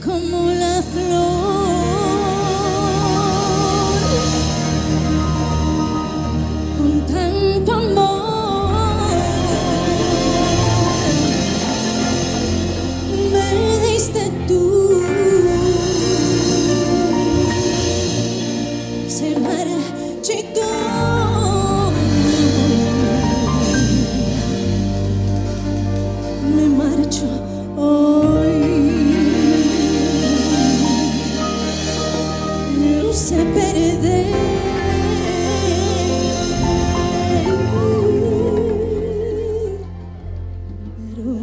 como la flor, con tanto amor me diste tú. Se marchitó, me marcho hoy. No sé perder, pero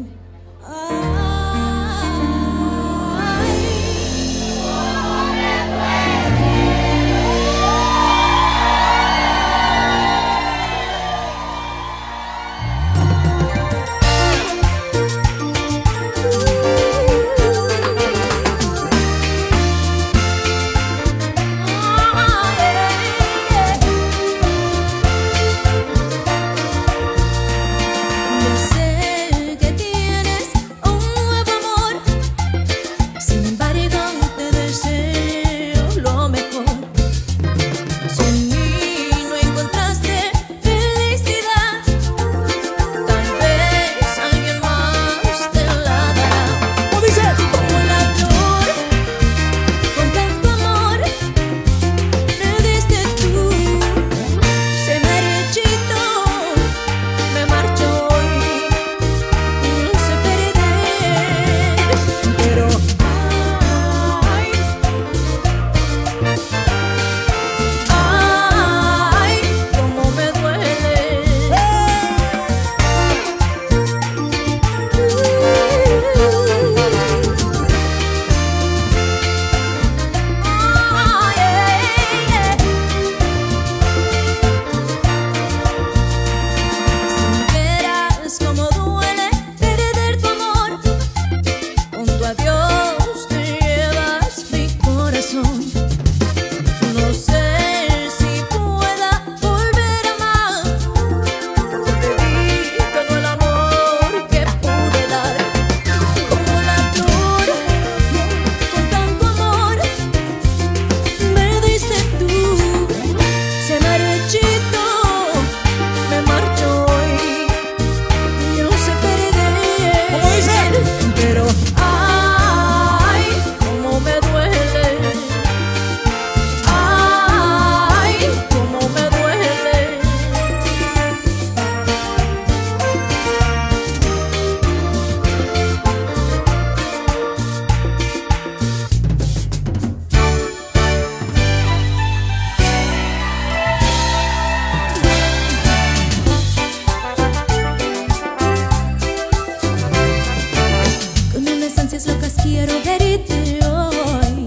locas quiero verte hoy.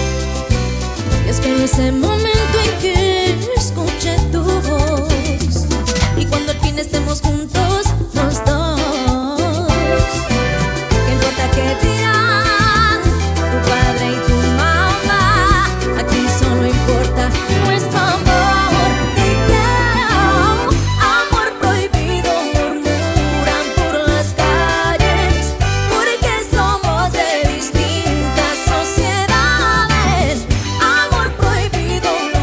Y espero ese momento en que escuche tu voz. Y cuando al fin estemos juntos los dos, ¿qué importa qué dirán tu padre y tu mamá? Aquí solo importa nuestro amor. Te quiero, amor prohibido, murmuran por las calles, porque somos de distintas sociedades. Amor prohibido,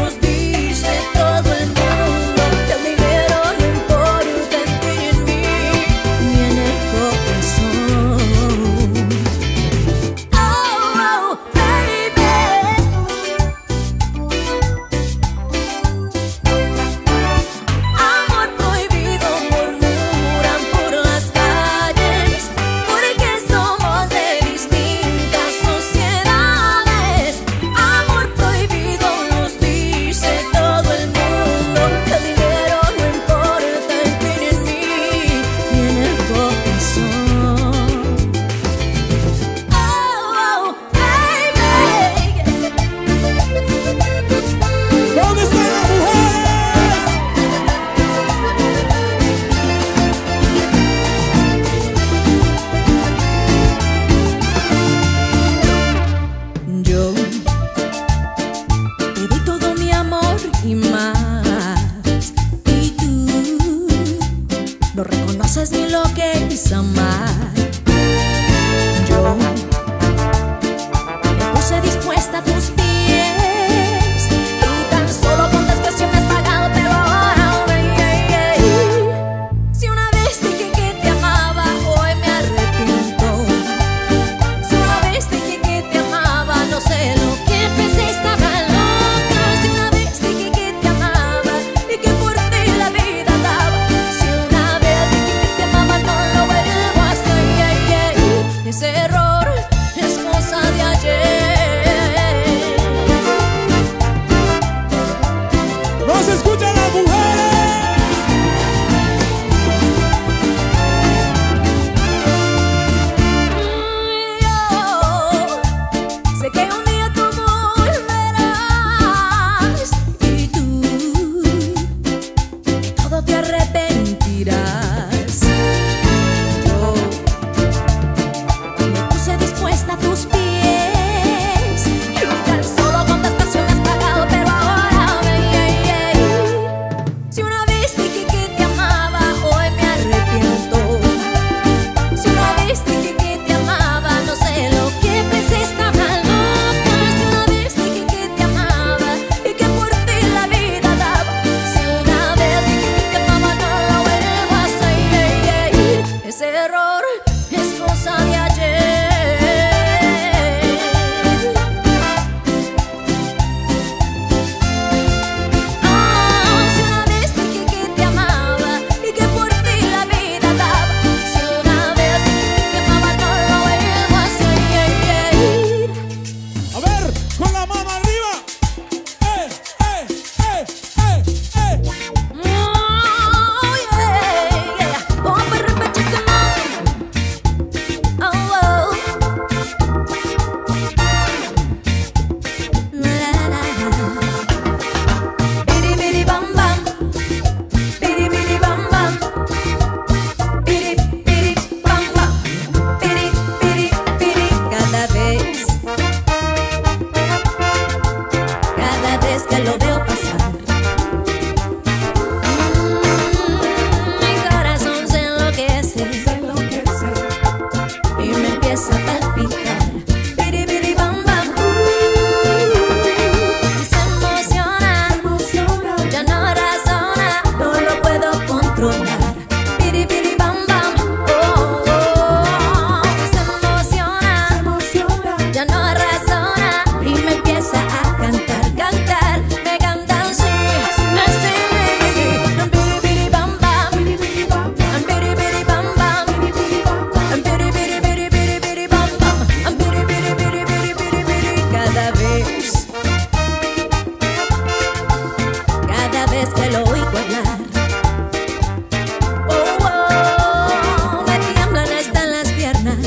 Ese error es cosa de ayer. ¡No se escuchan las mujeres! Sé que un día tú volverás y tú de todo te arrepentirás. Yo me puse dispuesta a tus pies y tan solo contestaste me has pagado, pero ahora si una vez dije que te amaba, hoy me arrepiento. Si una vez dije que te amaba, no sé lo que pensé, estaba loca. Si una vez dije que te amaba y que por ti la vida daba. Si una vez dije que te amaba, no lo vuelvo a hacer. Ese error es cosa de ayer. Si una vez dije que te amaba y que por ti la vida daba. Si una vez dije que te amaba, no lo vuelvo a hacer. A ver, con la mano arriba. Cada vez que lo veo pasar, mi corazón se enloquece y me empieza a palpitar. Biri, biri, bam, bam. Y se emociona, ya no razona, no lo puedo controlar. Biri, biri, bam, bam. Y se emociona, ya no razona y me empieza a cantar, cantar, me cantan así, así. Biri, biri, bam, bam. Biri, biri, bam, bam. Biri, biri, biri, biri, biri, bam, bam. Biri, biri, biri, biri, biri, biri. Cada vez que lo oigo hablar, me tiemblan hasta las piernas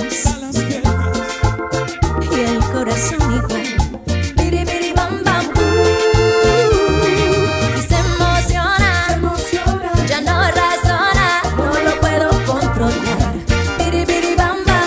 y el corazón igual. Biri, biri, bam, bam. Y se emociona, ya no razona, no lo puedo controlar. Biri, biri, bam, bam.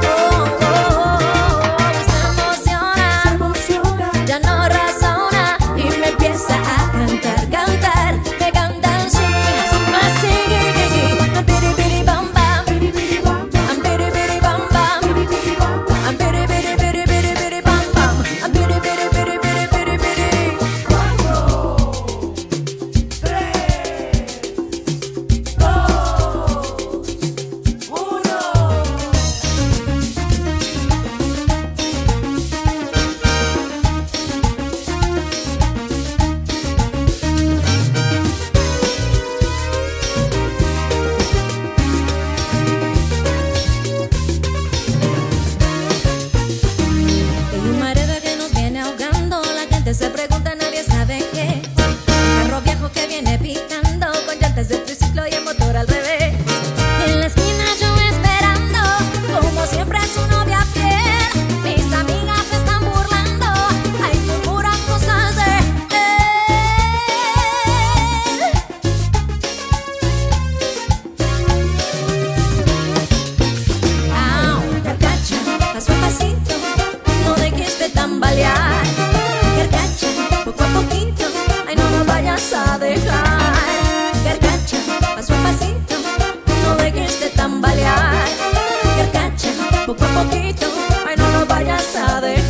Y se emociona, ya no razona y me empieza a cantar, cantar, me cantan así, así. Biri, biri, bam, bam. Biri, biri, bam, bam. Biri, biri, biri, biri, biri, bam, bam. Biri, biri, biri, biri, biri, biri. 4, 3, 2, 1. Hay un mareo que nos viene ahogando, la gente se pregunta, nadie sabe qué. Un carro viejo que viene picando, con llantas de triciclo y el motor al revés. En la esquina yo esperando, como siempre su novia fiel. Mis amigas se están burlando, ay, murmuran cosas de él. Carcacha, paso a pasito, no dejes de tambalear. Carcacha, poco a poquito, ay, no me vayas a dejar. Carcacha, paso a pasito, no dejes de tambalear. Carcacha, poco a poquito, ay, no me vayas a dejar.